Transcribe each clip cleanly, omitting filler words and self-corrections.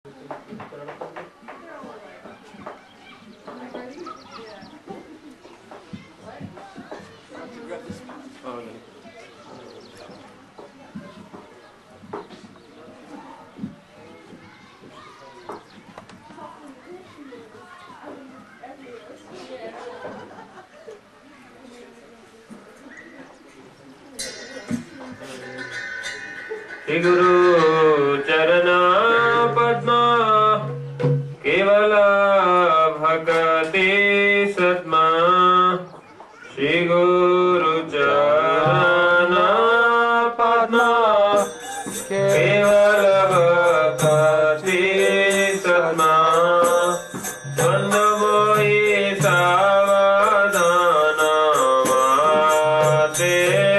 श्री गुरु चरणा पद्मा केवल भक्ति सत्मा। श्री गुरु चरणा पद्मा केवल भक्ति सत्मा। वंदमोहि सावधान माते।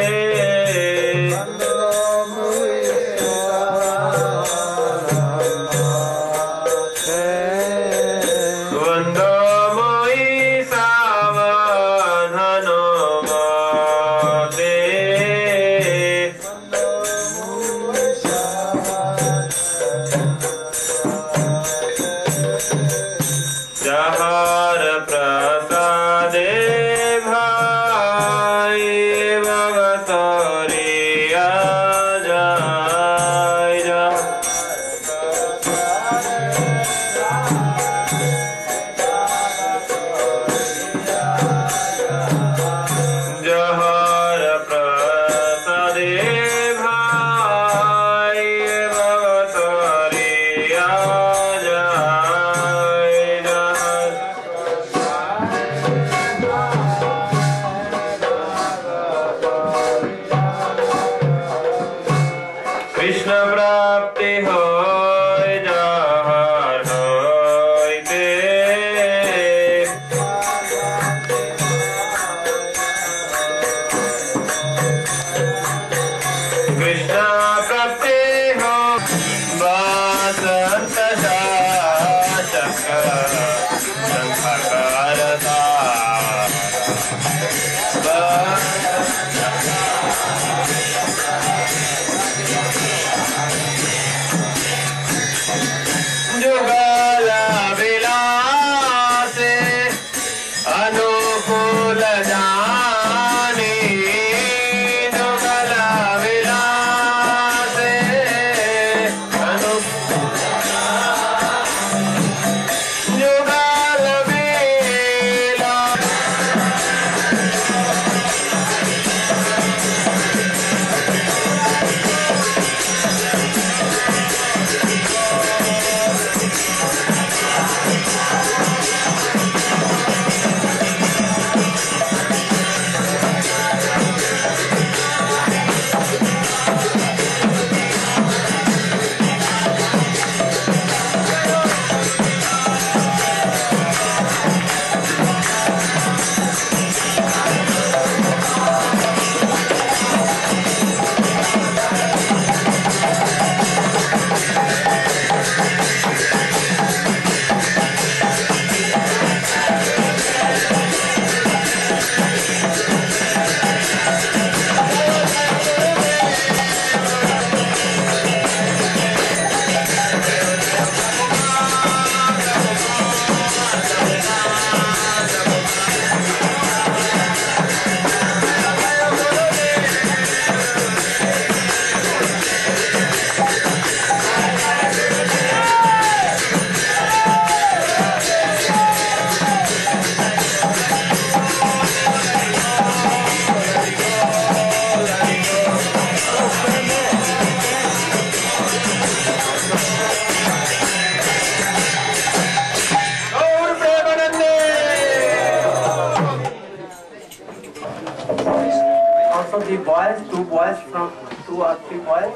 The boys, two boys from 2 or 3 boys,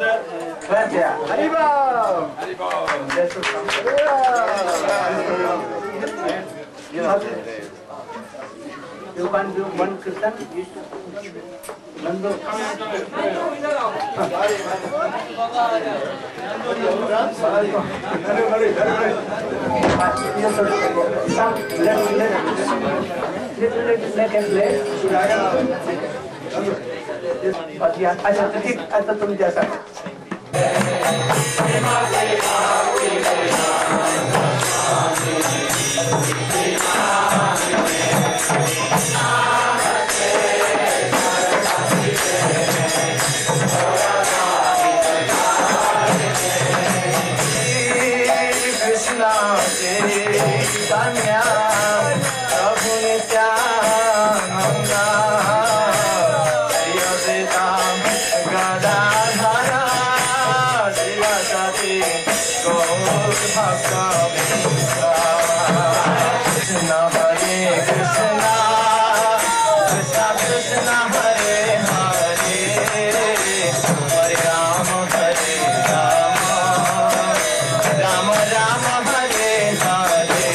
where they are. Haribo! They should come. You can do one kirtan. Nandu. अच्छा ठीक, ऐसा तुम जैसा कृष्ण चैतन्य प्रभु नित्यानंद श्री अद्वैत गदाधर श्रीवासादि गौर भक्तवृंद कृष्ण हरे Krishna Krishna Krishna Hare Hare Hare Ram Ram Ram Hare Hare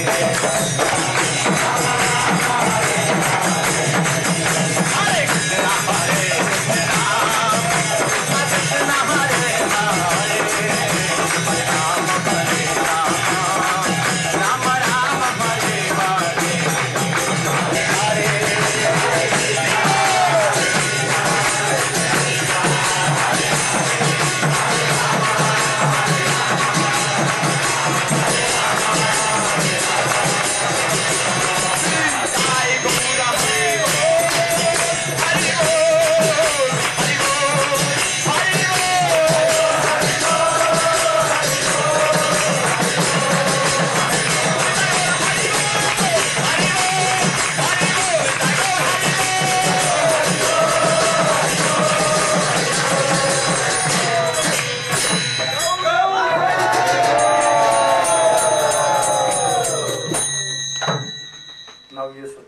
Now you should.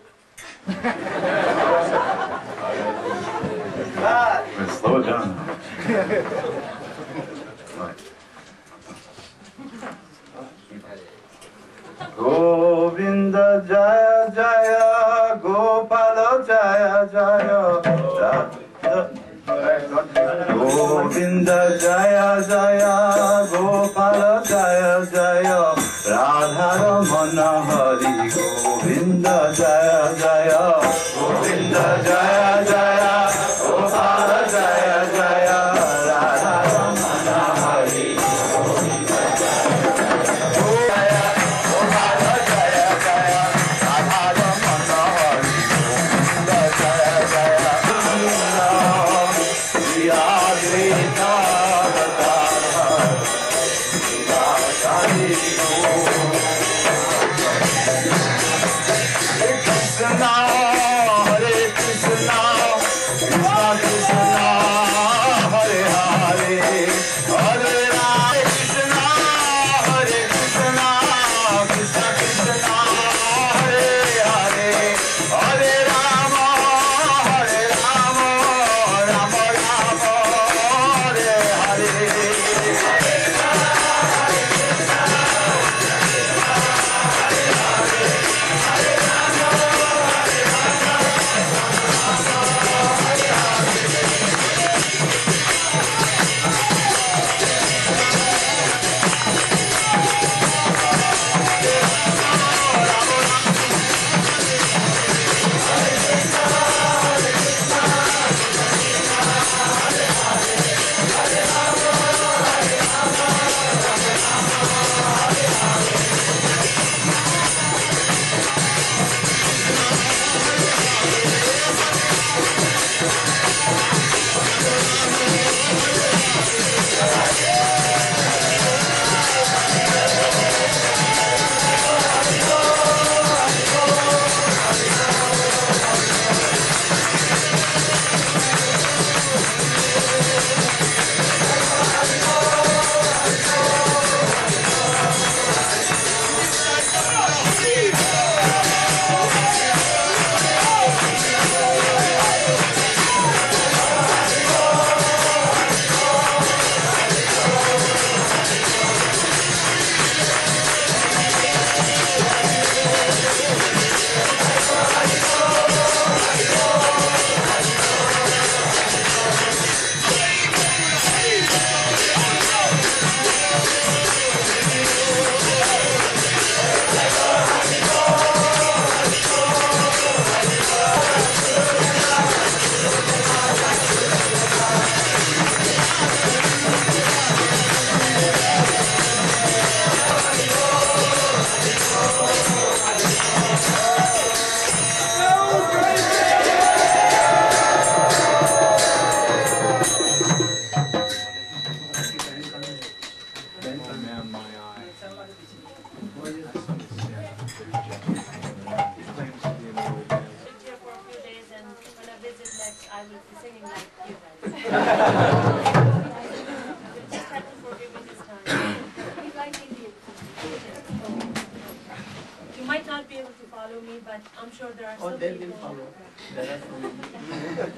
Slow it down. Govinda Jaya Jaya Gopala Jaya Jaya Govinda Jaya Jaya Gopala Jaya Jaya Radha Ramana Hari Govinda Jaya Jaya Govinda Jaya Jaya Gopala Jaya Jaya Radha Ramana Hari Govinda Jaya Gopala Jaya Jaya Radha Ramana Hari Govinda Jaya Jaya Advaita Gadadhar Srivasadi Krishna Hare Krishna Krishna Krishna Hare Hare Hare Rama Krishna Hare Krishna Krishna Krishna Hare Hare Hare Rama Rama Rama Hare Hare on my eye. Here for a few days, and when I visit next, I will be singing like you guys. You just have to forgive me this time. We like Indian. You might not be able to follow me, but I'm sure there are some they people. will follow. There are so many.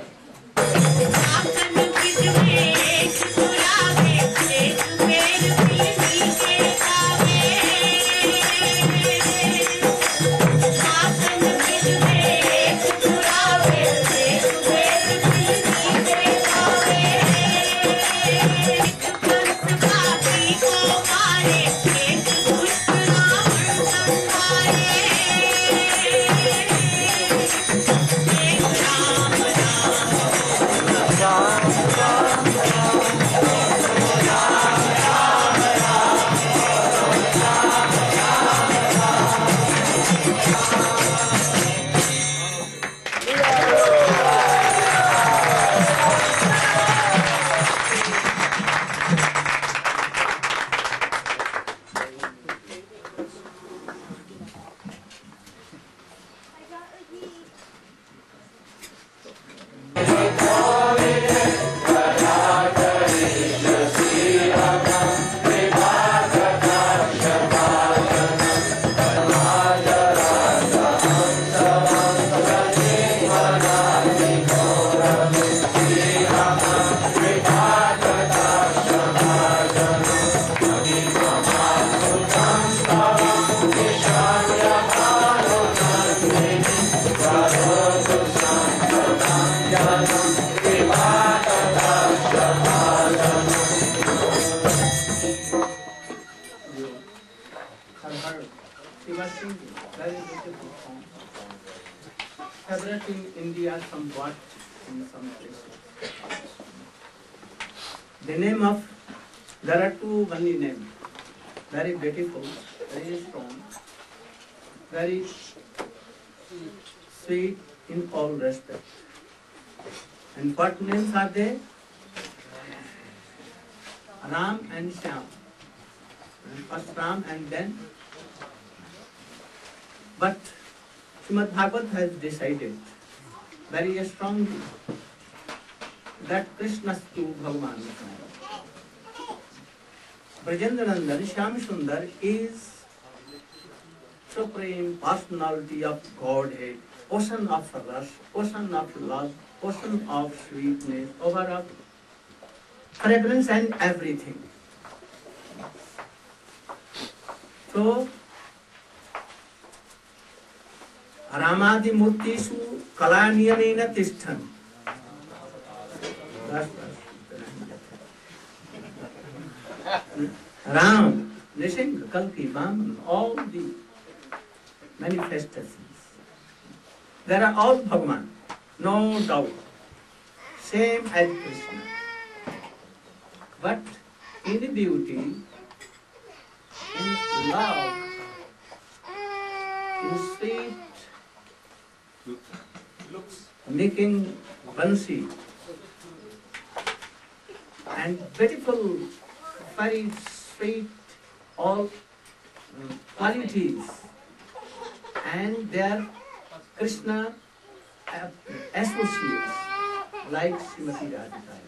Favorite in India somewhat in some places. The name of, there are two only names, very beautiful, very strong, very sweet in all respect. And what names are they? Ram and Shyam. First Ram and then. But Srimad Bhagavad has decided very strongly that Krishnastu Bhagavan Brajendranandan Shyam Sundar is supreme personality of Godhead, ocean of rasa, ocean of love, ocean of sweetness, over of fragrance and everything. So, Ramadi Murtishu Kalaniyamena Tishtan. Ram, Nishinga, Kalki, Vaman, all the manifestations. They are all Bhagavan, no doubt. Same as Krishna. But in beauty, in love, in sweet, making Bansi, and beautiful, very sweet, all qualities, and their Krishna associates, like Srimati Radhika.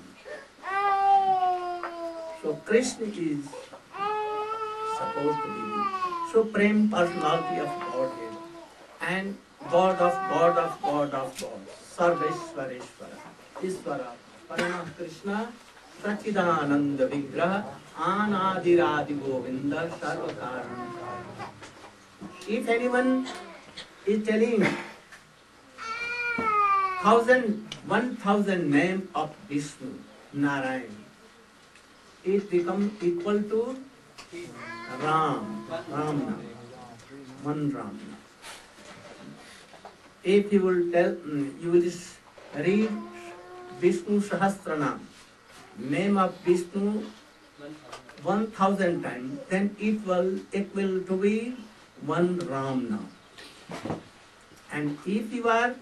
So Krishna is supposed to be supreme personality of Godhead and God of God of God of God, Sarveshwareshwara, Ishvara, Parama Krishna, Sachidananda Vigraha, Anadiradi Govinda, Sarvakaran. If anyone is telling 1,000 name of Vishnu, Narayan, it becomes equal to Ram, Ramna, one Ramna. If you will tell, you will read Vishnu Sahasranam, name of Vishnu 1,000 times, then it will to be one Ramna. And if you are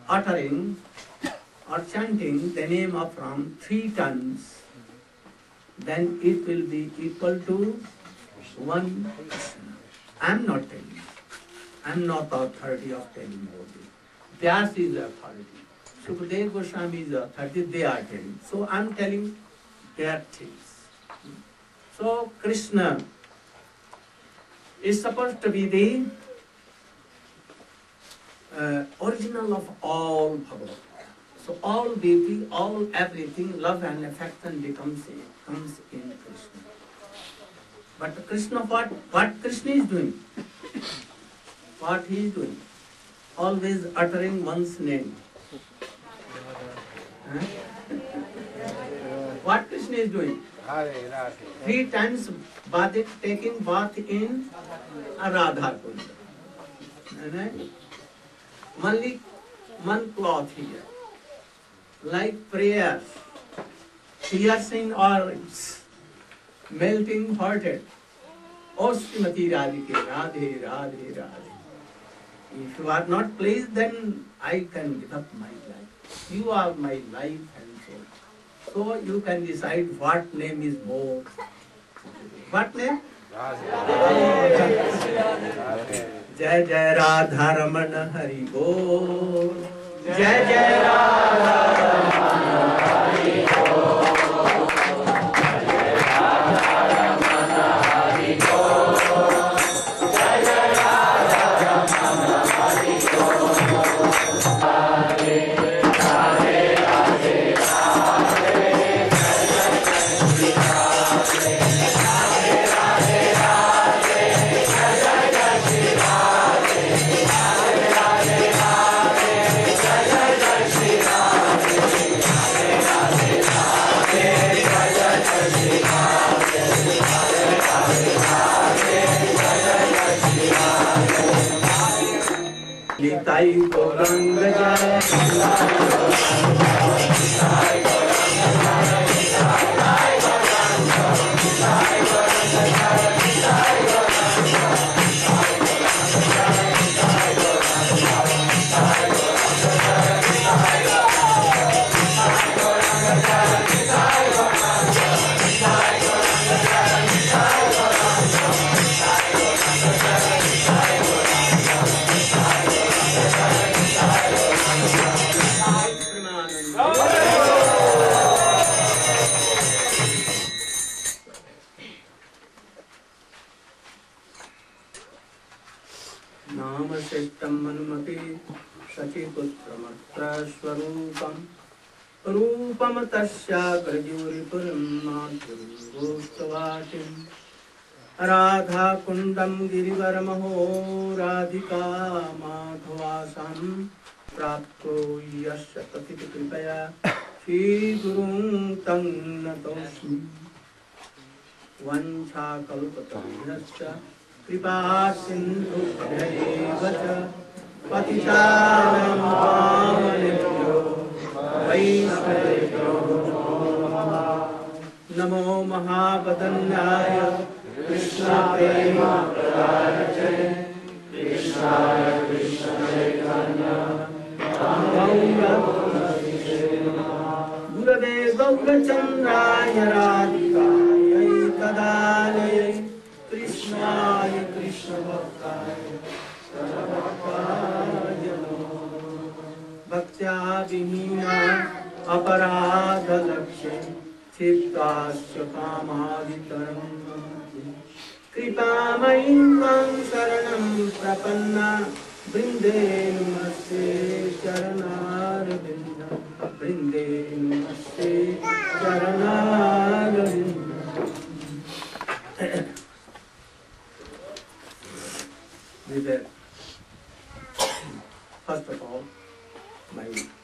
uttering or chanting the name of Ram 3 times, then it will be equal to one Krishna. I am not telling you. I am not the authority of telling about this. Vyas is the authority. Sukadeva Goswami is the authority, they are telling. So I am telling their things. So Krishna is supposed to be the original of all Bhagavad. So all beauty, all everything, love and affection comes in Krishna. But Krishna, what Krishna is doing? What he is doing? Always uttering one's name. Huh? What Krishna is doing? 3 times taking bath in a Radha Kunda. Only one cloth here. Like prayers, piercing orbs, melting hearted. O Srimati Radhike, Radhe, Radhe, Radhe. If you are not pleased, then I can give up my life. You are my life and soul. So you can decide what name is more. What name? Jai Jai Radha Ramana Hari Bol. Jai Jai Radha Ramana Hari Bol. Nitai Gauranga Jai. Rupam tasya grajuri purammadhurustavatim Radha kundam girivaramaho radhika madhavasam prapto yasya tatiti kripaya Shri gurung tang natosmi Vancha kalpatarunasya kripa sindhu bhayavacha patitanam pavanebhyo Namo Mahabadanyaya Krishna Prema Pradayate Krishnaya Krishna Chaitanya Gurave Gaurachandraya Radhikaya Kadalaye Krishnaya Krishna Bhaktaya Sarabhakaya Bhaktya Vihina Aparadha Lakshe Chittasya Kamaditaram Kripamayim Tam Saranam Prapanna Brinde Namaste Charanarvinda Brinde Namaste Charanarvinda. First of all, my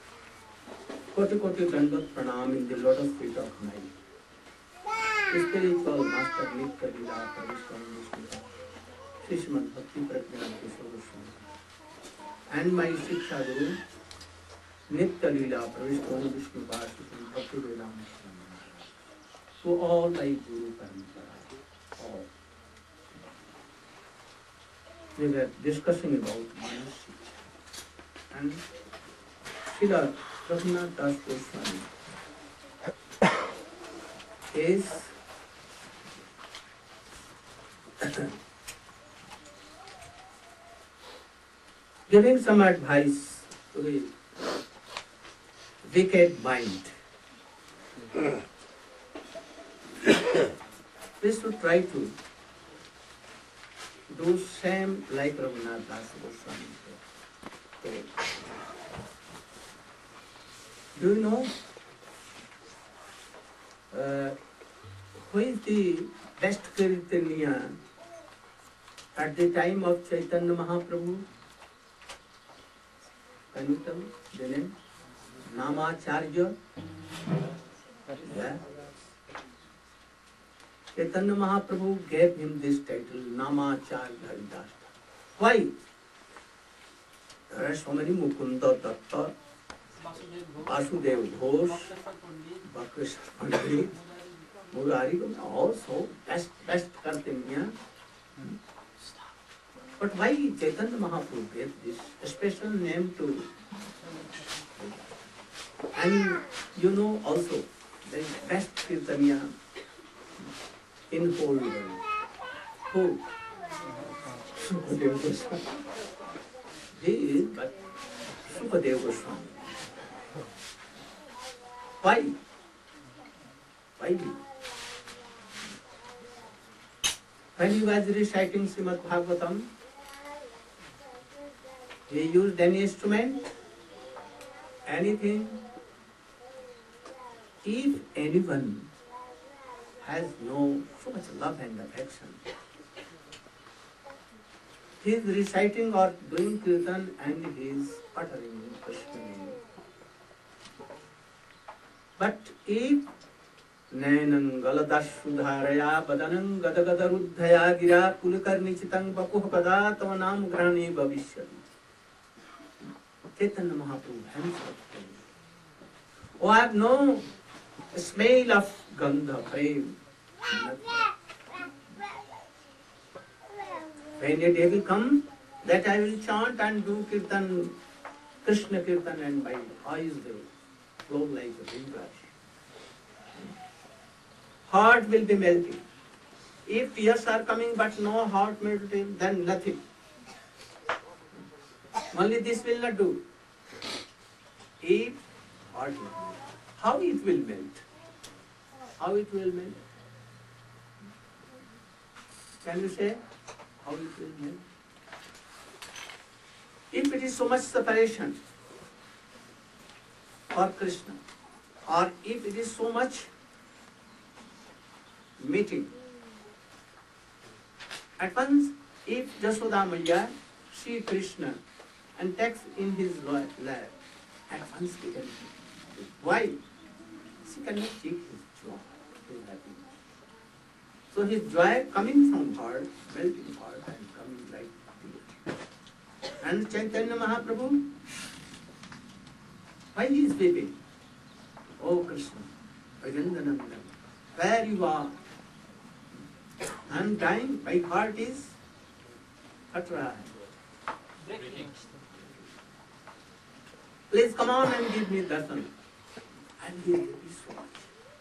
Koti Dandat Pranam in the lotus feet of my spiritual master Nitya Leela Parishram Srimad Bhakti Pratyam Kishore Goswami and my Shiksha Guru Nitya Leela Parishram Vishnu Parishram Bhakti Vedanta to all my Guru Parampara. All. We were discussing about Manasi and Srila Raghunath Das Goswami is giving some advice to the wicked mind. We should try to do same like Raghunath Das Goswami did. Do you know who is the best Kirtaniya at the time of Chaitanya Mahaprabhu? Can you tell the name? Namacharya. Yeah. Chaitanya Mahaprabhu gave him this title, Namacharya Haridas. Why? There are so many Mukunda Datta, Vasudev Ghosh, Bhakrishna Pandit, Murari, also best Kirtaniya. But why Chaitanya Mahaprabhu gave this special name to? And you know also the best Kirtaniya in whole world. Who? Sukadeva Goswami. He is but Sukadeva Goswami. Why? Why? When he was reciting Srimad Bhagavatam, he used any instrument, anything. If anyone has no so much love and affection, he is reciting or doing kirtan and he is uttering Krishna name. But if Nainam galadashudharaya badanam gadagadaruddhaya gira kulikarnichitang bakuh pada tavanam grani bhavishyati. Chaitanya Mahaprabhu himself told, oh, I have no smell of gandha, prem. When a day will come that I will chant and do kirtan, Krishna kirtan, and my eyes will flow like a river. Heart will be melting. If tears are coming but no heart melting, then nothing. Only this will not do. If heart will melt, how it will melt? How it will melt? Can you say how it will melt? If it is so much separation for Krishna, or if it is so much meeting, at once if Jashoda Maya see Krishna and takes in his lap, at once he can. Why? She cannot keep his joy, his happiness. So his joy coming from heart, melting heart, and coming like tears. And Chaitanya Mahaprabhu, why he is weeping? Oh Krishna, Vajandanandam, where you are? I am dying, my heart is atrai. Please come on and give me darshan. And he will be so much.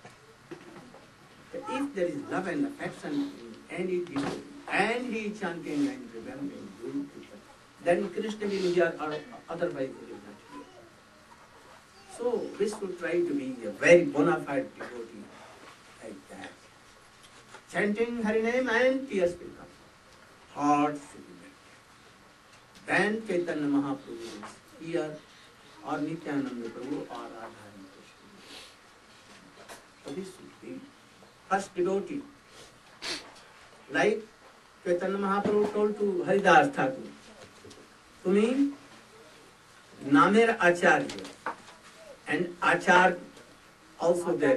But if there is love and affection in any devotee, and he is chanting and remembering, doing kirtan, then Krishna will hear, or otherwise he will not hear. So we should try to be a very bona fide devotee like that. Chanting Hari name and tears will come. Heart should be melted. Then Chaitanya Mahaprabhu is here, or Nityananda Prabhu, or Radharani Krishna. So this should be first devotee. Like Chaitanya Mahaprabhu told to Haridas Thakur, Tumi Namer Acharya, and Achar also there.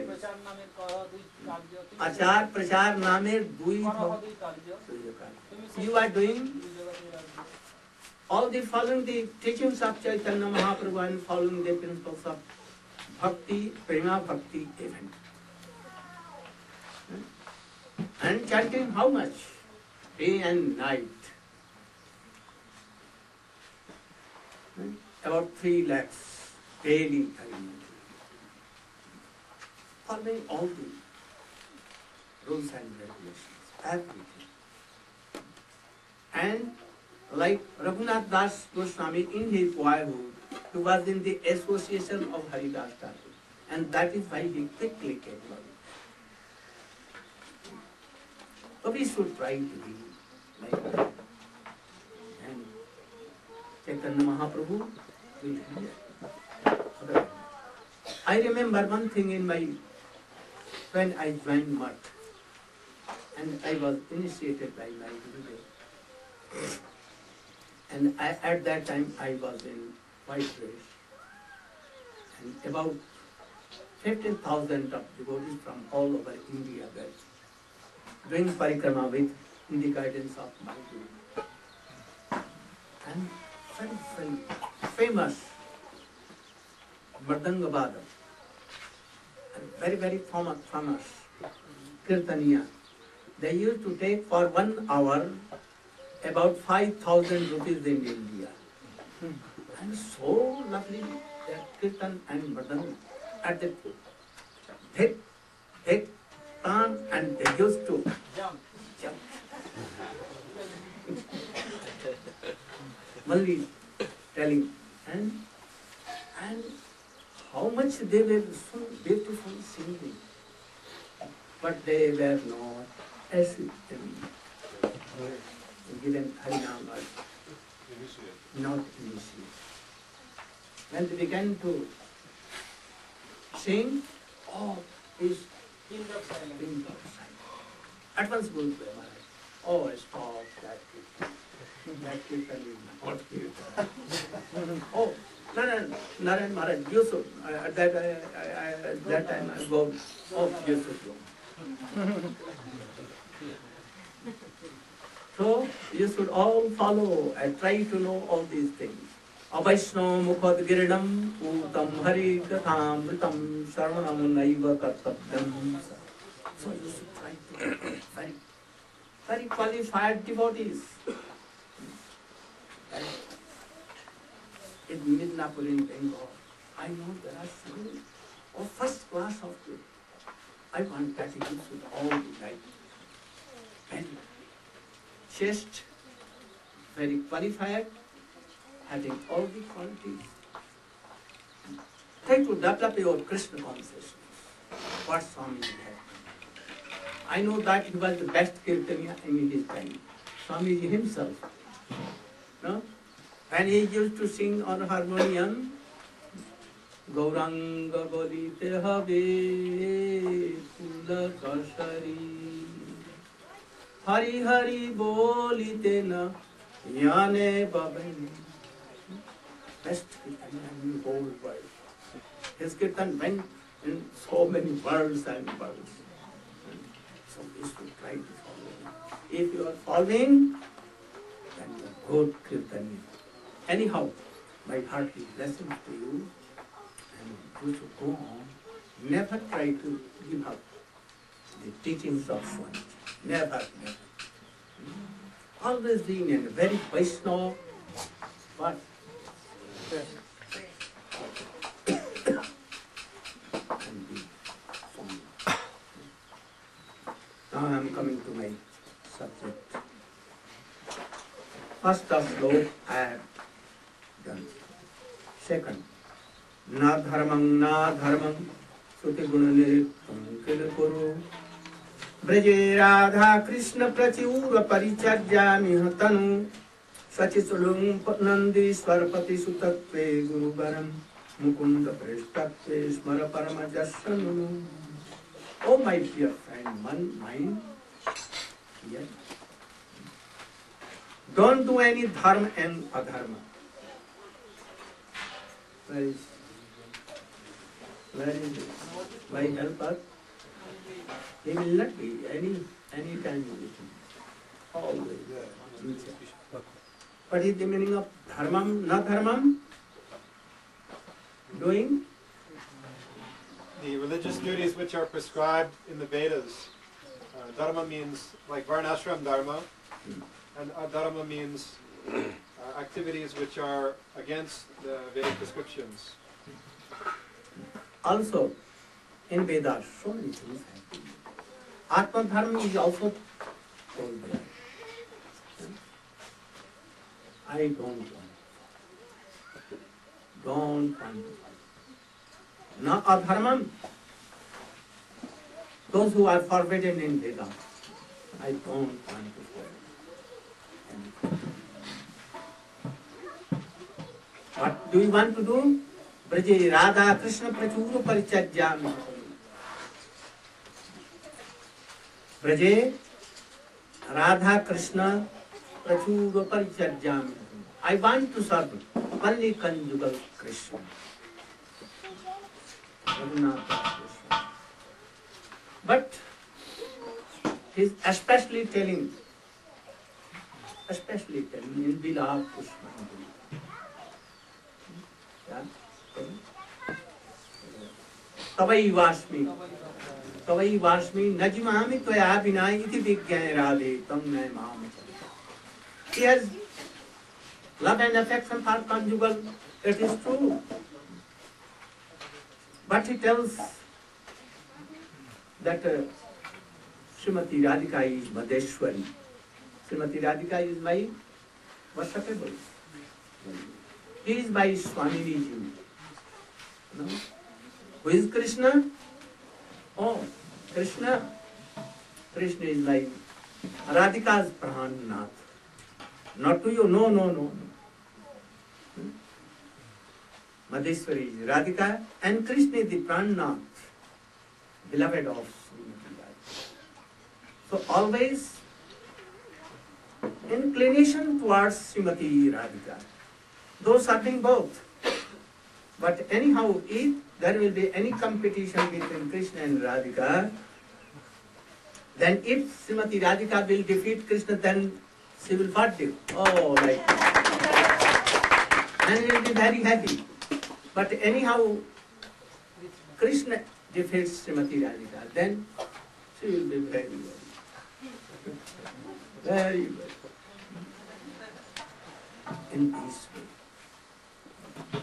Achar, Prachar, Namer, Dui. You are doing all the following the teachings of Chaitanya Mahaprabhu and following the principles of Bhakti, Prema Bhakti event. And chanting how much? Day and night. About 3 lakhs daily. Following all the rules and regulations, everything. And like Raghunath Das Goswami in his boyhood, he was in the association of Haridas Thakur, and that is why he quickly came along. So we should try to be like that. And Chaitanya Mahaprabhu will hear. I remember one thing when I joined Math, and I was initiated by my Gurudev. And at that time I was in white dress, and about 15,000 of devotees from all over India were doing parikrama with the guidance of my Guru. And very famous Mardangabada, and very famous Kirtaniya. They used to take for 1 hour about 5,000 rupees in India. And so lovely that Kirtan and Mardang at the hit, turn, and they used to jump. Only telling and how much they were so beautiful singing, but they were not assisting, given Harinam or not initiated. When they began to sing, all is pinned up silence. At once Guru Maharaj, oh, stop that kirtan is not kirtan. Oh, Narayan Maharaj, you should, at that time I go, oh, you should go. So, you should all follow and try to know all these things. Avaishno mukhad giridam utam hari katham ritam sarvanam naiva kartabdam. So you should try to be very qualified devotees. In Midnapur in Bengal, I know there are some of first class of people. I want that you should all be like very chaste, very qualified, having all the qualities. Try to develop your Krishna consciousness. What Swami had. I know that he was the best Kirtaniya in his time. Swamiji himself. No? And he used to sing on harmonium, Gauranga bolite habe Kula kasari, Hari Hari bolite na Yane babani. Best Kirtaniya in the whole world. His Kirtan went in so many worlds and worlds. So we should try to follow him. If you are following, then you are good Kirtaniya. Anyhow, my hearty blessings to you, and you should go on. Never try to give up the teachings of Swami. Never. Always being in a very Vaishnava, but now I am coming to my subject. First of slope I have done. Second, na dharmam suti gunane pankil kuru braje radha krishna prachura paricharjami hatanu sachisulum nandi swarpati sutatve guru baram mukunda preshtatve smara paramajasanu. Oh my dear friend, mind here. Don't do any dharma and adharma. Where is it? Why help us? He will not be any time with him. Always. What is the meaning of dharmam, na dharmam? Doing? The religious duties which are prescribed in the Vedas. Dharma means like varnashram dharma, and adharma means activities which are against the Vedic prescriptions. Also, in Vedas, so many things happen. Atma Dharma is also told there. I don't want. Don't want. Na adharmam. Those who are forbidden in Veda. I don't want to follow anything. What do you want to do? Braje Radha Krishna Prachura Parichajyam. Braje Radha Krishna Prachura Parichajyam. I want to serve only conjugal Krishna. But he is especially telling in Vilap Pushpanjali. Tavai Vasmi Najimami Tvaya Vinay Iti Vigyan Radhe Tam Nay Maam. He has love and affection for conjugal, it is true. But he tells that Srimati Radhika is Madheshwari. Srimati Radhika is my worshipable. He is my Swamini Ji. No? Who is Krishna? Oh, Krishna. Krishna is my Radhika's Prannath. Not to you, no. Madheshwari is Radhika and Krishna is the Prannath, beloved of Srimati Radhika. So always inclination towards Srimati Radhika, though serving both. But anyhow, if there will be any competition between Krishna and Radhika, then if Srimati Radhika will defeat Krishna, then she will forgive. Oh, right. And he will be very happy. But anyhow, Krishna defeats Srimati Radhika, then she will be very, very, in this way.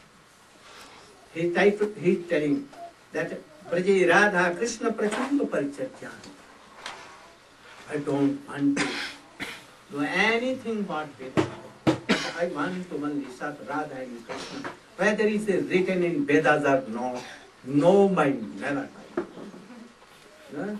He is telling that Braje Radha Krishna Prachura Parichajyam. I don't want to do anything but Veda. I want to only serve Radha and Krishna. Whether it is written in Vedas or not, no mind, never mind. No?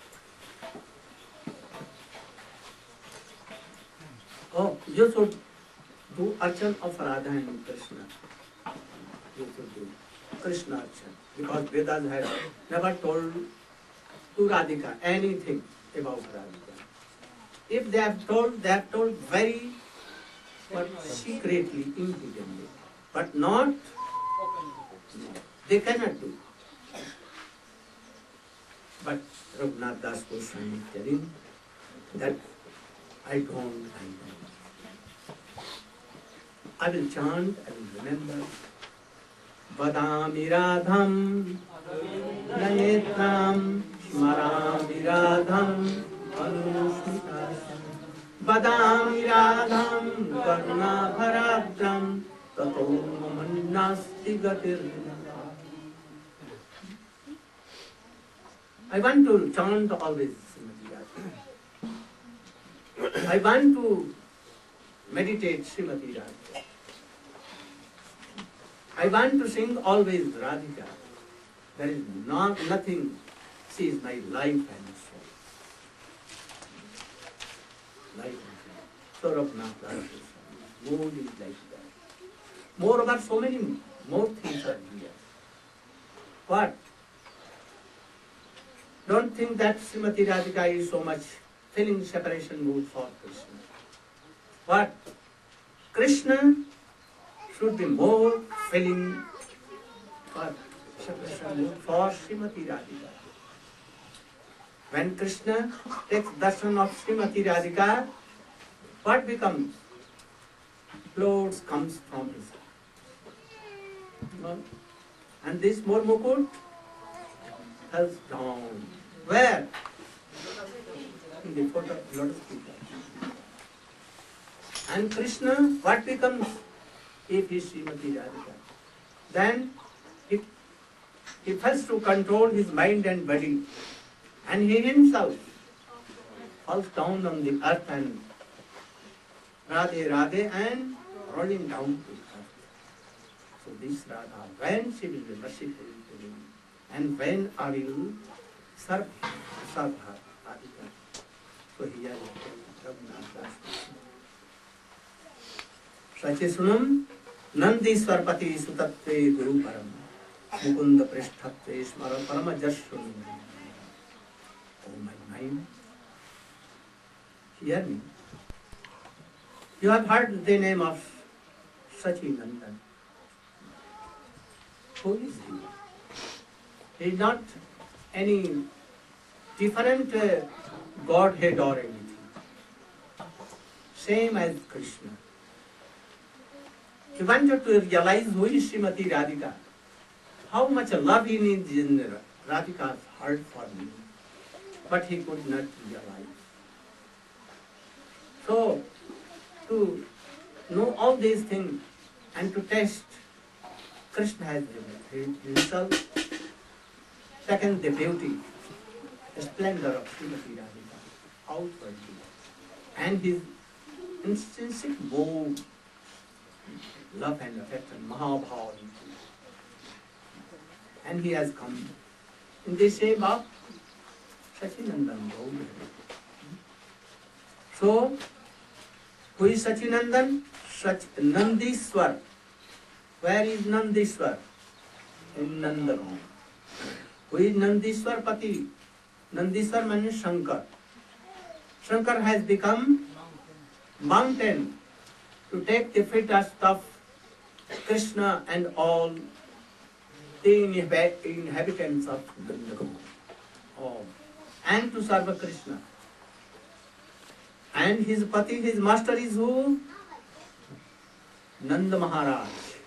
Oh, you should do archan of Radha and Krishna. You should do Krishna archan. Because Vedas have never told to Radhika anything about Radhika. If they have told very secretly, impudently. But not, no, they cannot do. But Raghunath Das Goswami is telling that I don't. I will chant, I will remember. Vadami Radham, Nayetram, Smarami Radham, Anusmitasam. Vadami Radham, Karuna Bharadram, Tato Mamannasti Gatir. I want to chant always Srimati Radhika. I want to meditate Srimati Radhika. I want to sing always Radhika. There is nothing. She is my life and soul. Life and soul. Raghunath Das Goswami. Mood is like that. Moreover, so many more things are here. What? Don't think that Srimati Radhika is so much feeling separation mood for Krishna. What? Krishna should be more feeling for separation mood for Srimati Radhika. When Krishna takes darshan of Srimati Radhika, what becomes? Floats comes from his heart. And this more mukut falls down. Where? In the foot of Lotus feet. And Krishna, what becomes if he is Srimati Radhika? Then he first to control his mind and body, and he himself falls down on the earth and Radhe Radhe and rolling down to her. So this Radha, when she will be merciful to me, and when I will serve her, Radhika. So here you can Raghunath Das. Sache sunam Nandiswarpati sutatve guru param Mukunda prishtatve smara parama jasunam. Oh my mind, hear me. You have heard the name of Sachinandan. Who is he? He is not any different Godhead or anything. Same as Krishna. He wanted to realize who is Srimati Radhika. How much love is in Radhika's heart for me. But he could not realize. So, to know all these things and to test, Krishna has himself taken the beauty, the splendor of Srimati Radhika outwardly, and his intrinsic mood, love and affection, Mahabhava. And he has come in the shape of Sachinandan Gaur. So, who is Sachinandan? Nandiswar. Where is Nandiswar? In Nandagon. Who is Nandiswar Pati? Nandiswar means Shankar. Shankar has become mountain to take the fittest of Krishna and all the inhabitants of Nandagon. Oh. And to serve Krishna. And his Pati, his master is who? Nanda Maharaj.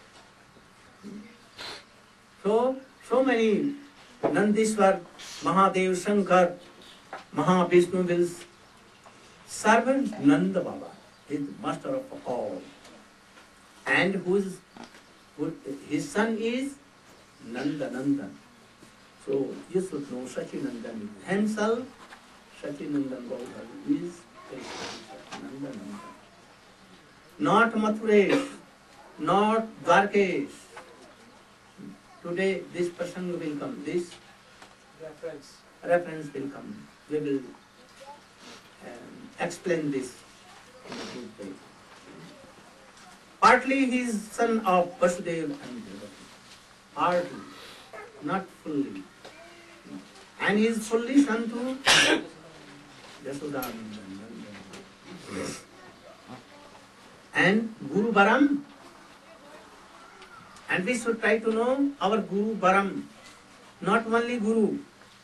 So many Nandiswar, Mahadev, Shankar, Mahavishnu will serve Nanda Baba, his master of all. And his son is Nanda Nandan. So you should know Sachinandan himself. Sachinandan Gaudhar is Nanda Nandan. Not Mathuresh, not Dwarkesh. Today this prasanga will come, this reference will come. We will explain this in a good way. Partly he is son of Vasudeva and Devaki. Partly, not fully. And he is fully son to Yashoda and Guru Baram. And we should try to know our Guru Baram. Not only Guru,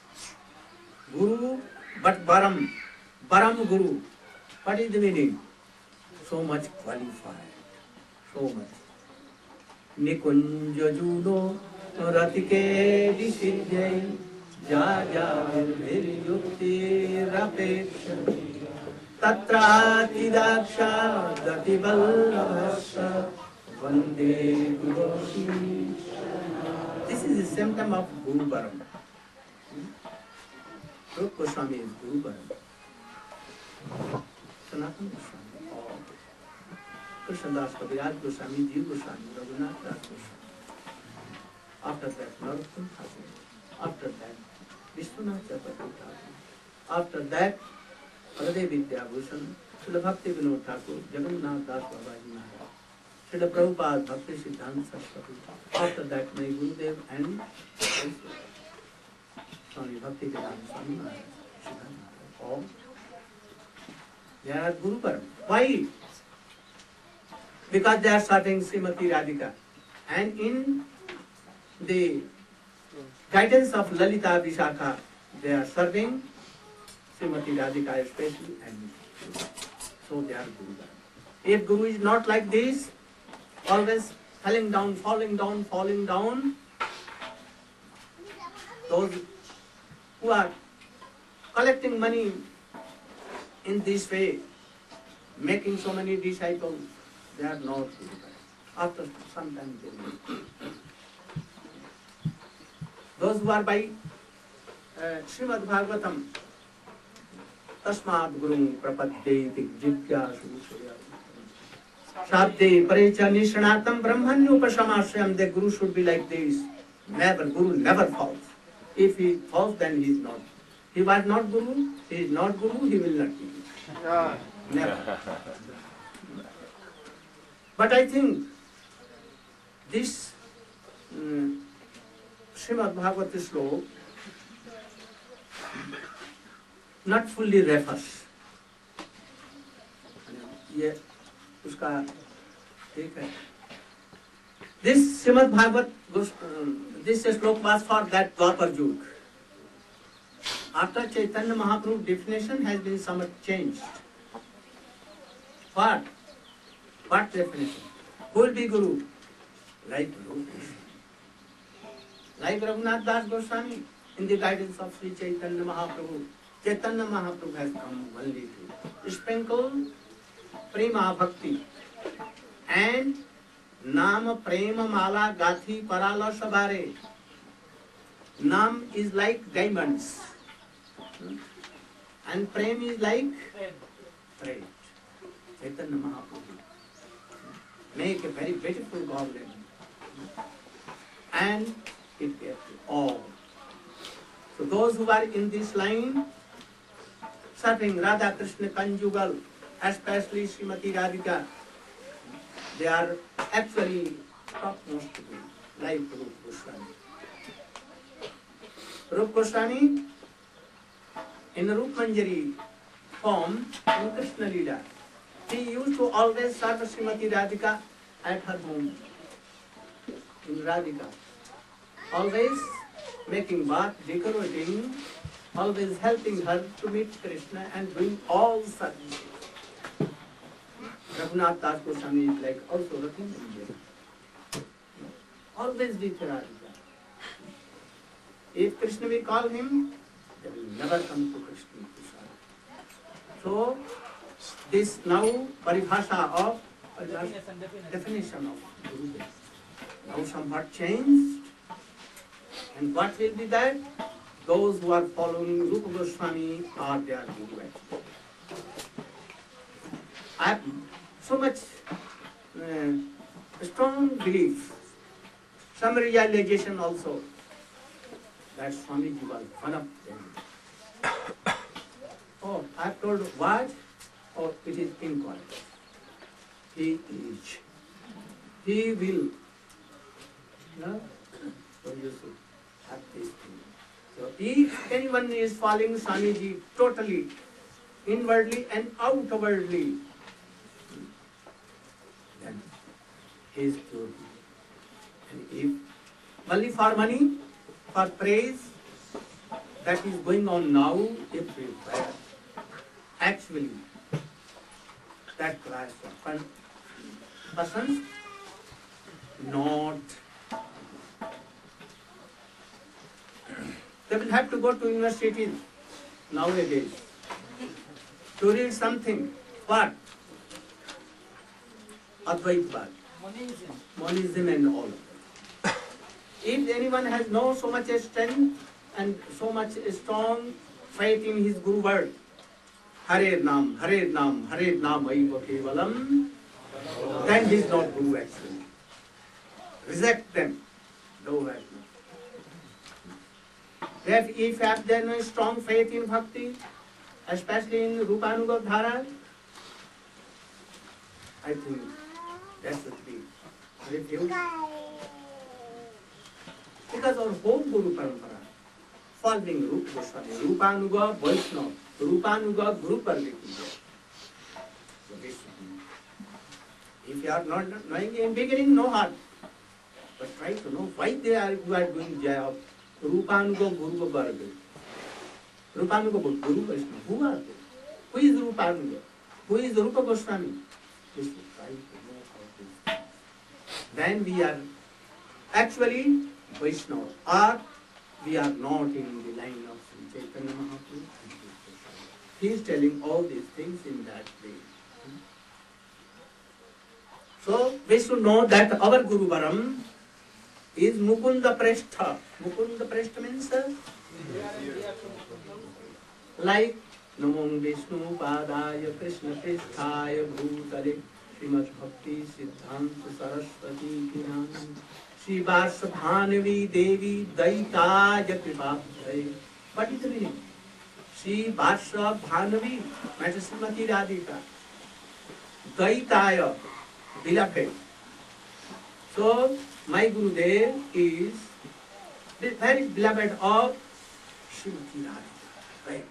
but Baram. Baram Guru. What is the meaning? So much qualified. So much. Nikunja judo ratike disiddhai jaja virvir yukti rapeksha tatra tidaksha dati vallabhasya vande guru. This is a symptom of Guru Baram. Rupa Goswami is Guru Baram. Sanatana Goswami, all. Krishnadas Kaviraj Goswami, Jiva Goswami, Raghunath Das Goswami. After that, Narottam Thakur. After that, Vishwanath Chakravarti Thakur. After that, Haradev Vidyabhushan, Srila Bhakti Vinod Thakur, Jagannath Das Babaji Maharaj, Srila Prabhupada Bhakti Siddhanta Saraswati. After that, my Gurudev and Swami Bhakti Vedanta Swami Maharaj, Siddhanta Maharaj, all. They are Guru Param. Why? Because they are serving Srimati Radhika. And in the guidance of Lalita Vishakha, they are serving Srimati Radhika especially, and so they are Guru. If Guru is not like this, always falling down, those who are collecting money in this way, making so many disciples, they are not Guru. After some time they will. Those who are by Srimad Bhagavatam, Tasmad Guru Prapadyeti Jigyasu Surya. Shabde Parecha Nishanatam Brahmanyupashamashyam. The Guru should be like this. Never, Guru never falls. If he falls, then he is not. He was not Guru, he is not Guru, he will not be. Never. But I think this Srimad Bhagavata Slok not fully refers. ये उसका ठीक है. This Srimad Bhagavat, this slok was for that Dwapar Yug. After Chaitanya Mahaprabhu, definition has been somewhat changed. What? What definition? Who will be Guru? Like Guru. Like Raghunath Das Goswami, in the guidance of Sri Chaitanya Mahaprabhu. Chaitanya Mahaprabhu has come only to sprinkle Prema Bhakti and Nam Prema Mala Gathi Parala Sabare. Nam is like diamonds and Prem is like thread. Chaitanya Mahaprabhu make a very beautiful garland and it gave to all. So those who are in this line serving Radha Krishna conjugal, especially Srimati Radhika, they are actually topmost like Rupa Goswami. Rupa Goswami in Rupa Manjari form in Krishna Leela, he used to always serve Srimati Radhika at her home in Radhika. Always making bath, decorating, always helping her to meet Krishna and doing all services. Raghunath Das Goswami is like also Rati Manjari. Always with Radhika. If Krishna will call him, they will never come to Krishna. So, this now paribhasha of definition of Guru. Now somewhat changed. And what will be that? Those who are following Rupa Goswami are their Guru actually. I have so much strong belief, some realization also, that Swamiji was one of them. Oh, I have told what? Oh, it is incorrect. He is. He will. No? So you should have this thing. So if anyone is following Swamiji totally, inwardly and outwardly, then he is pure. And if only for money, for praise, that is going on now everywhere. Actually, that class of persons not. They will have to go to universities nowadays to read something. What? Advaitvad, monism and all. If anyone has no so much strength and so much strong faith in his Guru word, Hare Nam, Hare Nam, Hare Nam, Aiva Kevalam, then he is not Guru actually. Reject them. No right. If you have then a strong faith in Bhakti, especially in Rupanuga Dhara, I think that should be refused. Because our whole Guru Parampara, following Rupa Goswami, Rupanuga Vaishnava, Rupanuga Guru Parvati. So this if you are not knowing in beginning, no harm. But try to know why you are doing Jaya. Rupanuga Guru Varga. Rupanuga Guru Vaishnava. Who are they? Who is Rupanuga? Who is Rupa Goswami? This is try to know how this. Then we are actually Vaishnava, or we are not in the line of Sri Chaitanya Mahaprabhu. He is telling all these things in that way. So we should know that our Guru Varam is Mukunda Prestha. Mukunda Prestha means like Namo Vishnu Padaya Krishna Preshthaya Bhutale Srimad Bhakti Siddhanta Saraswati Kiran Shri Varsabhanavi Devi Daitaya Kripabhai. What is the meaning? Shri Varsabhanavi, Master Srimati Radhika. Daitaya, beloved. So, my Gurudev is very beloved of Srimati Radhika. Right?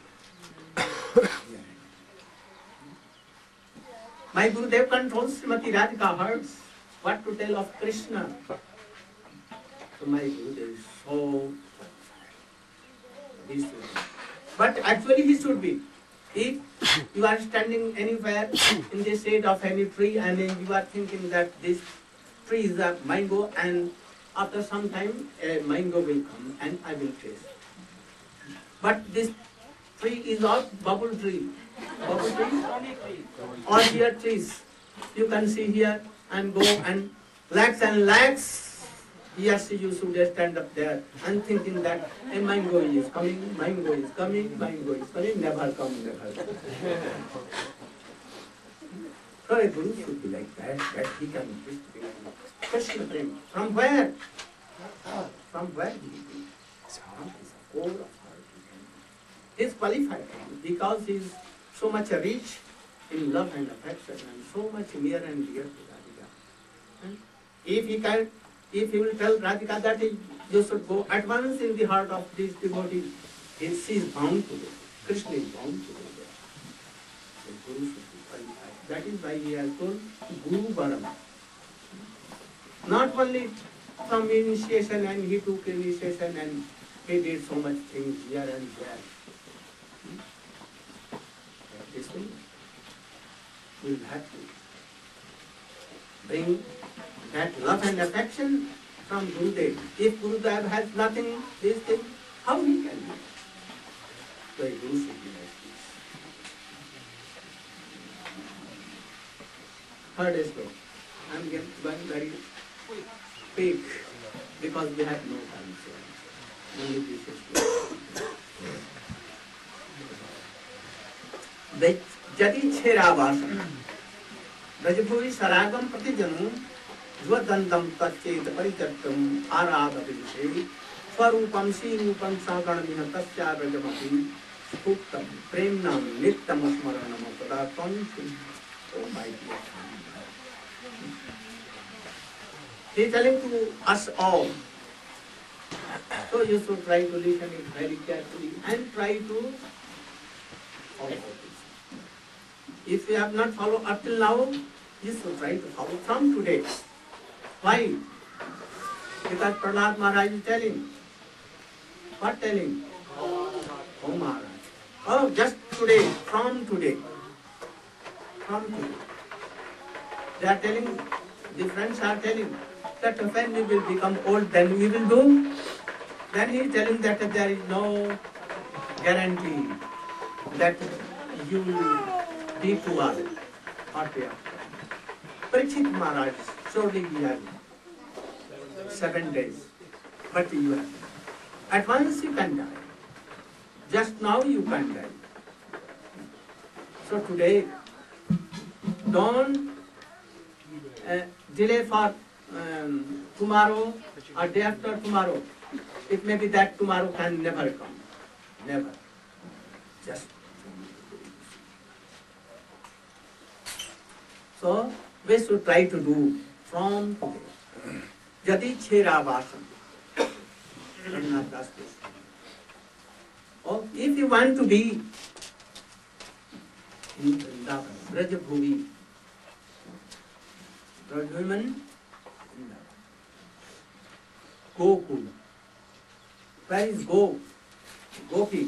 My Gurudev controls Srimati Radhika hearts. What to tell of Krishna? So my Gurudev is so he should be. But actually he should be. If you are standing anywhere in the shade of any tree and then you are thinking that this tree is a mango and after some time a mango will come and I will taste. But this tree is not bubble tree. Bubble tree? Or here trees. You can see here and go and lakhs. Yes, you should stand up there and thinking that a mango is coming, mango is coming, mango is coming, never come, never come. So a Guru should be like that he can Krishna Prema. From where? From where he is? From his core of heart. He is qualified because he is so much rich in love and affection and so much near and dear to Radhika. And if he will tell Radhika that you should go at once in the heart of these devotees, she is bound to go. Krishna is bound to go there. The Guru should be qualified. That is why he has told Guru Varam. Not only from initiation and he took initiation and he did so much things here and there. This thing will have to bring that love and affection from Gurudev. If Gurudev has nothing, this thing, how he can do? So a Guru should be like this. Third is slow. I am going very quick because we have no time. So only this is slow. Jadi Chherabhasam Brajabhuvi Saragam Pratijanu Dvadandam Tachet Paritattam Aradhavishe Swarupam Shinupam Saganamina Tasya Brajamati Spuktam Premnam Nittam Asmaranam Padatam. Oh my dear. He is telling to us all. So you should try to listen it very carefully and try to follow this. If you have not followed up till now, you should try to follow from today. Why? Because Prahlad Maharaj is telling. What telling? Oh Maharaj. Oh, just today, from today. From today. They are telling, the friends are telling, that when we will become old, then we will do. Then he is telling that there is no guarantee that you will be tomorrow or day after. Parikshit Maharaj, surely we have 7 days, but you have. At once you can die. Just now you can die. So today, don't delay for tomorrow or day after tomorrow. It may be that tomorrow can never come. Never. Just. So, we should try to do from today. Jadi Chherabhasam. Oh, if you want to be in Vrindavan, Brajabhuvi, Brajhuman, Gokul. Where is Gopi?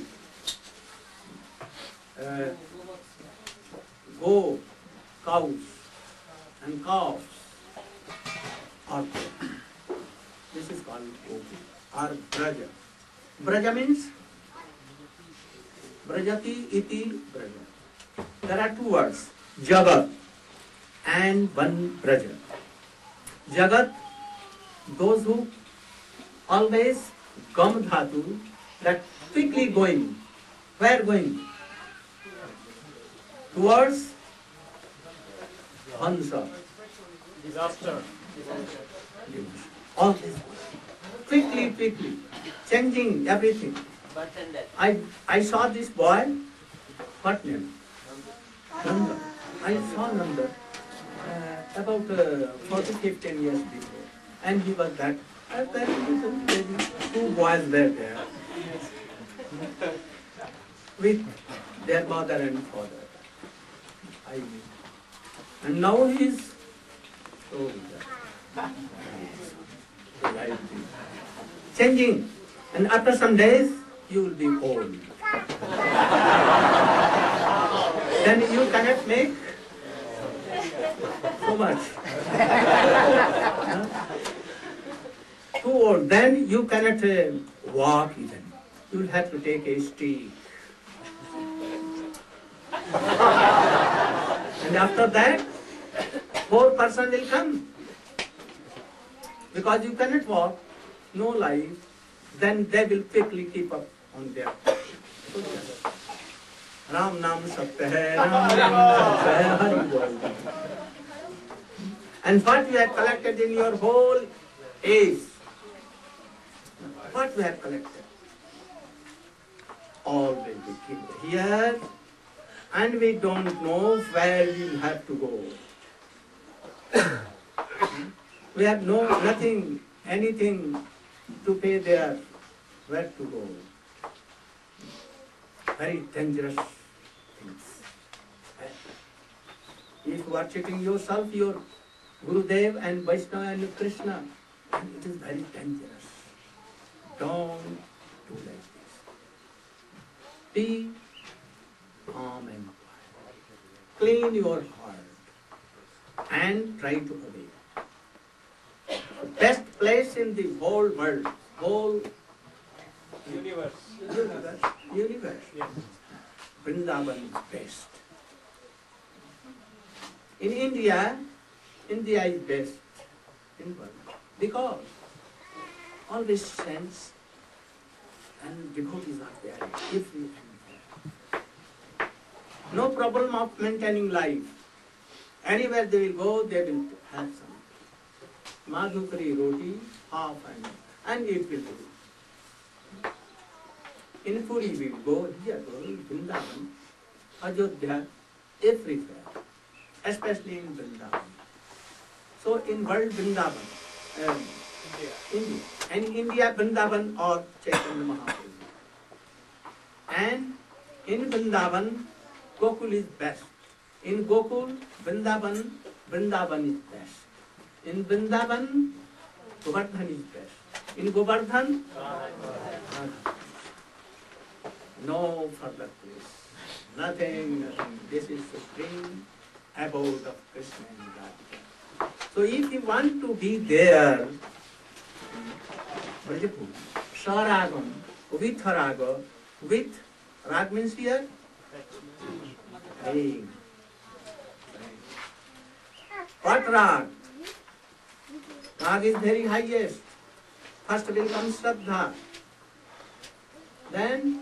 Go, cows and calves are there. This is called Gopi or Braja. Braja means Brajati iti Braja. There are 2 words, Jagat and one Braja. Jagat, those who always Gam Dhatu, that quickly going. Where going? Towards Hansa, Disaster. all this. Quickly, changing everything. I saw this boy, what name? Nanda. I saw Nanda about 14, 15 years before. And he was that. Very little baby. Two boys were there with their mother and father. I mean. And now he is so changing. And after some days, you will be old. Then you cannot make so much. Too old. Then you cannot walk even. You will have to take a stick. And after that, 4 person will come. Because you cannot walk, no life, then they will quickly keep up on their. Ram Nam Satya hai, Ram Nam Satya hai, Hari Bol. And what you have collected in your whole age, what we have collected, all will be kept here, and we don't know where we will have to go. We have nothing, anything to pay there, where to go. Very dangerous things. If you are cheating yourself, your Gurudev and Vaishnava and Krishna, it is very dangerous. Don't do like this. Be calm and quiet. Clean your heart and try to obey. The best place in the whole world, whole Universe. universe. Yes. Vrindavan is best. In India is best in world because always saints and devotees are there everywhere. No problem of maintaining life. Anywhere they will go, they will have some. Madhukari roti, half and it will do. In Puri we will go, here go, Vrindavan, Ayodhya, everywhere, especially in Vrindavan. So in world Vrindavan, India. And India, Vrindavan or Chaitanya Mahaprabhu. And in Vrindavan, Gokul is best. In Gokul, Vrindavan is best. In Vrindavan, Govardhan is best. In Govardhan, no further place. Nothing. This is supreme abode of Krishna and Radhika. So if you want to be there, Brajapur, Saragam, with Raga, with Rag means here? Hey. What Rag? Rag is very highest. First will come Shraddha. Then,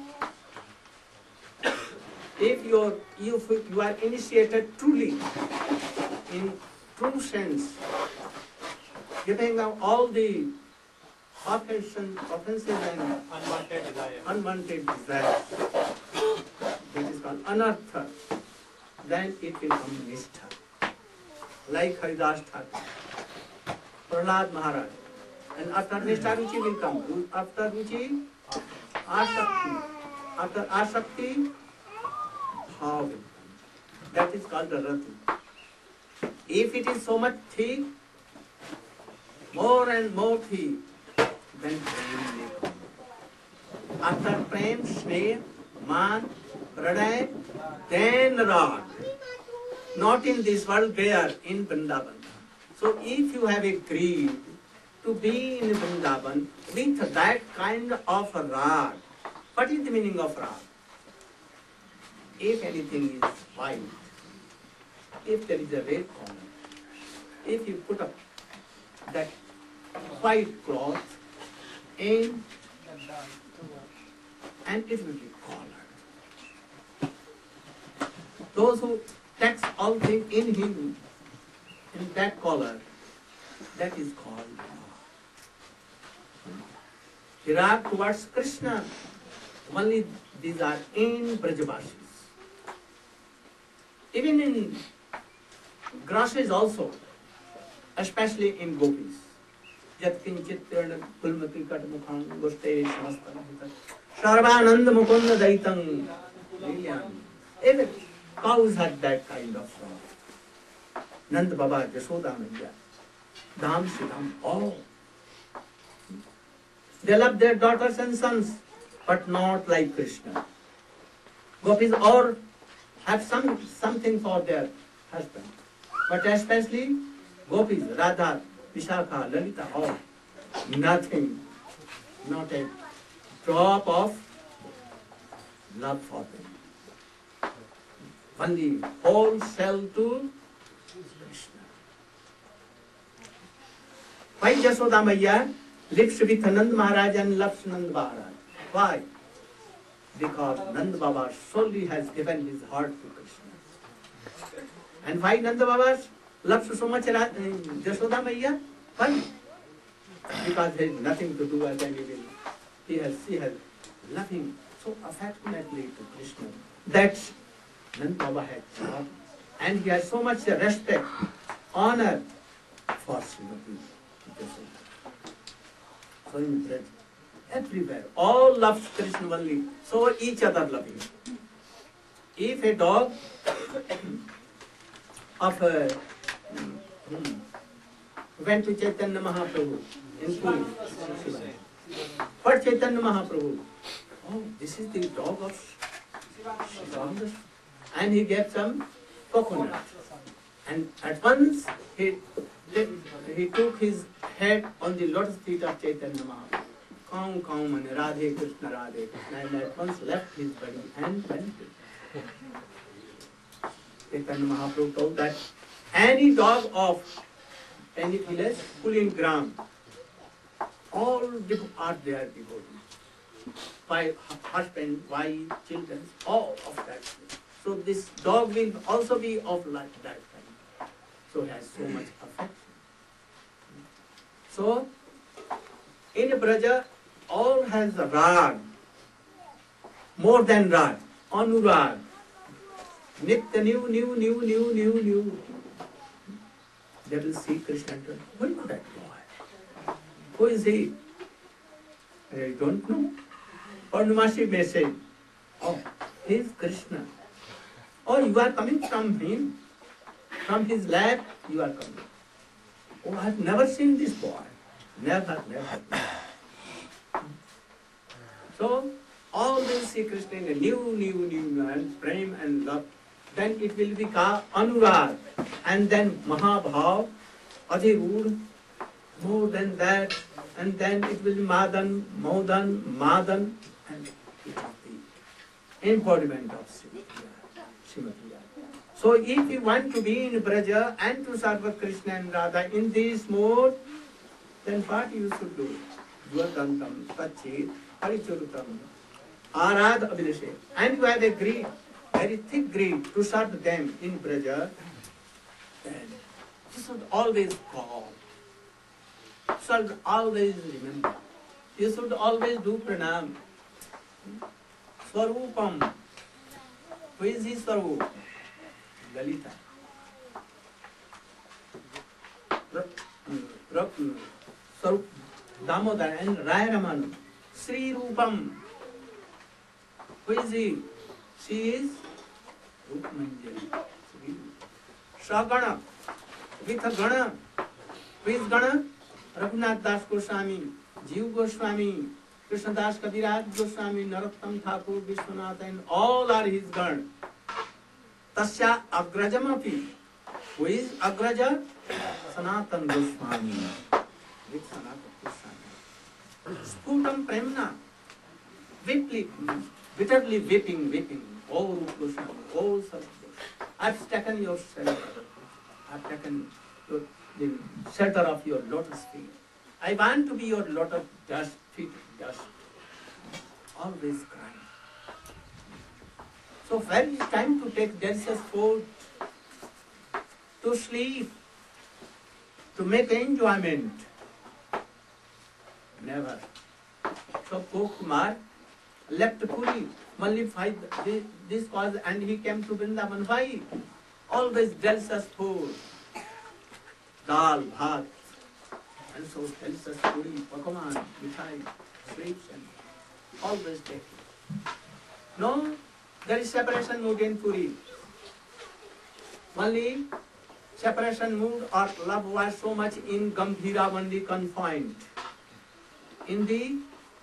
if you are initiated truly, in true sense, giving up all the offenses and unwanted desires, that is called anartha, then it will come nishtha. Like Haridas Thakur, Prahlad Maharaj. And after nishtha, ruchi will come. After ruchi, asakti. After asakti, bhav will come. That is called the rati. If it is so much thick, more and more thick, then prem will come. After prem, sneh, man, pranay, then rag. Not in this world, there in Vrindavan. So if you have agreed to be in Vrindavan with that kind of rag, what is the meaning of rag? If anything is white, if there is a red color, if you put up that white cloth in, and it will be colored. Those who tax all things in him, in that color, that is called Virag towards Krishna. Only these are in Brajavasis. Even in grasses also, especially in gopis. Yat kinchit tirna kulmati kat mukhan goste samastan Sarvanand mukunda daitang Lilyam. Even cows had that kind of song. Nand Baba, Jashoda Maya, Dham Shidam, all. They love their daughters and sons, but not like Krishna. Gopis all have something for their husband, but especially Gopis, Radha, Vishakha, Lalita, all nothing, not a drop of love for them. Only wholesale to Krishna. Why Jashoda Maya lives with Nand Maharaj and loves Nand Maharaj? Why? Because Nand Baba solely has given his heart to Krishna. And why Nand Baba loves so much Jashoda Maya? Why? Because there is nothing to do as any will. She has loving so affectionately to Krishna that Nand Baba had taught, and he has so much respect, honor for Srimati Jashoda. So in Braj, everywhere, all loves Krishna only, so each other loving. If a dog of went to Chaitanya Mahaprabhu in Puri, for Chaitanya Mahaprabhu, oh, this is the dog of Shiva. And he gave some coconut. And at once he took his head on the lotus feet of Chaitanya Mahaprabhu. Kaum kaum and Radhe Krishna, and at once left his body and went. Chaitanya Mahaprabhu told that any dog of any village, pulling gram, all are their devotees. By husband, wife, children, all of that. So this dog will also be of like that kind. So has so much affection. So in Braja, all has rag, more than rag, anurag, nitya, new. They will see Krishna and tell, who is that boy? Who is he? I don't know. Purnamasi may say, oh, he is Krishna. Oh, you are coming from him. From his lap, you are coming. Oh, I have never seen this boy. Never. So, all will see Krishna in a new and prem and love. Then it will be Anurag. And then Mahabhav, Adhirud, more than that. And then it will be Madan, and it will be embodiment of Srimati. So if you want to be in Braja and to serve Krishna and Radha in this mode, then what you should do? Dvadantam, Tachit, Haricharutam, Arad Abhileshe. And you have a greed, very thick greed to serve them in Braja, then you should always call. You should always remember. You should always do pranam. Swarupam. Who is his Swarup? Lalita. Swarup Damodar and Rayaraman. Sri Rupam. Who is he? She is Rupmanjali. Sagana. With a Gana. Who is Gana? Raghunath Das Goswami, Jiv Goswami, Krishnadas Kaviraj Goswami, Narottam Thakur, Vishwanath, and all are his Gan. Tasya Agrajamapi. Who is Agraja? Sanatan Goswami. With Sanatan Goswami. Sputam Premna. Bitterly weeping. Oh Rup Goswami, oh Sat Goswami. I've taken your shelter. I've taken the shelter of your lotus feet. I want to be your lotus dust, feet dust. Always crying. So when it's time to take delicious food, to sleep, to make enjoyment. Never. So Gokumar left Puri only this cause, and he came to Vrindavan. Why? Always delicious food, dal, bhat, and so delicious puri, pakaman, mithai, sweets, and always taking. No, there is separation mood in Puri. Only separation mood or love was so much in Gambhira only confined. In the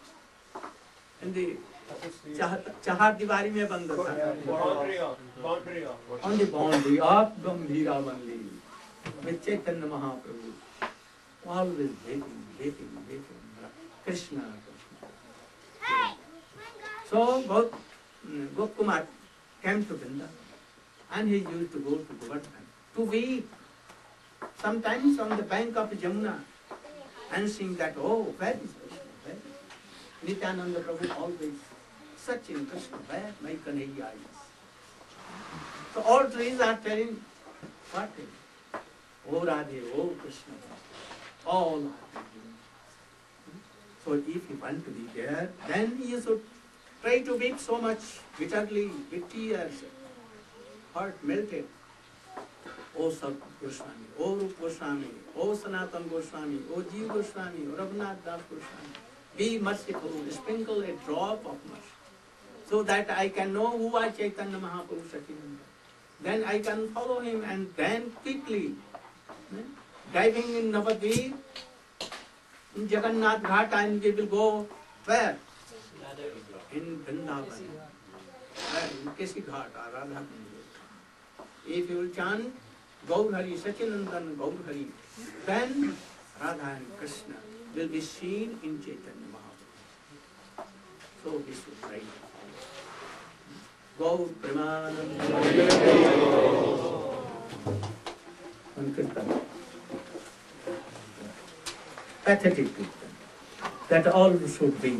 Chahar Diwari में बंद था. On the boundary of Gambhira only, with Chaitanya Mahaprabhu, always waiting, Krishna. So Gokumar came to Vrindavan, and he used to go to Govardhan to weep. Sometimes on the bank of Jamuna, and sing that, oh, where is Krishna? Where is Nityananda Prabhu always searching Krishna, where my Kanhaiya is. So all trees are telling, what is it? Oh Radhe, oh Krishna, all are telling. So if you want to be there, then you should try to weep so much bitterly, with tears, heart melted. O Sat Goswami, O Rup Goswami, O Sanatan Goswami, O Jeev Goswami, O Raghunath Das Goswami, be merciful, sprinkle a drop of mercy, so that I can know who are Chaitanya Mahaprabhu Sachidananda. Then I can follow him, and then quickly, diving in Navadvip, in Jagannath Ghat, and we will go where? In Vrindavan. Where? In Kesi Ghat or Radha Kunj. If you will chant Gaur Hari, Sachinandan Gaur Hari, then Radha and Krishna will be seen in Chaitanya Mahaprabhu. So we should try. Gaur Premanand. Kirtan. Pathetic Kirtan. That all should be.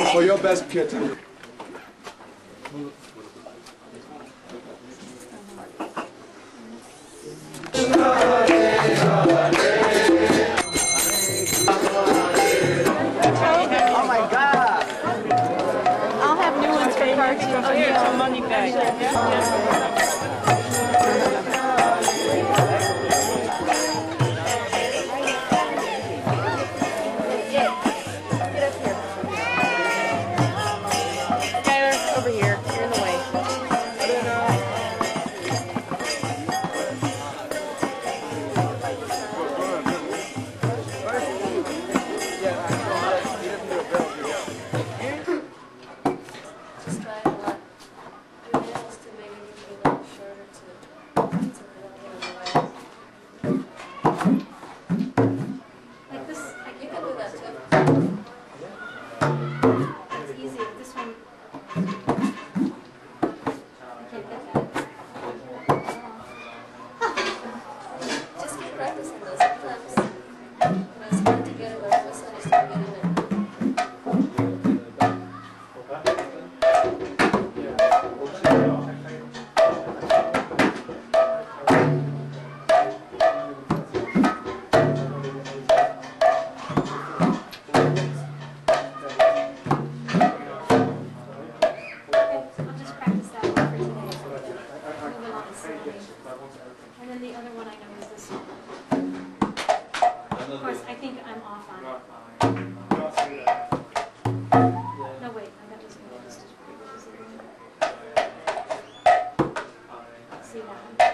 for your best kirtan. Oh my God! I'll have new ones for cards. Oh, here's some money back. Skylar, over here. You're in the way. Just try a lot. Your nails to maybe be a little shorter to like this. You can do that too. It's easy. This one. I can't get that. Just keep practicing those sometimes. When it's hard to get it, all of a sudden you start getting it. I'll just practice that one for today. Move along slowly. And then the other one I know is this one. Of course, I think I'm off on it. No, wait, that was one. This is pretty good. See that one?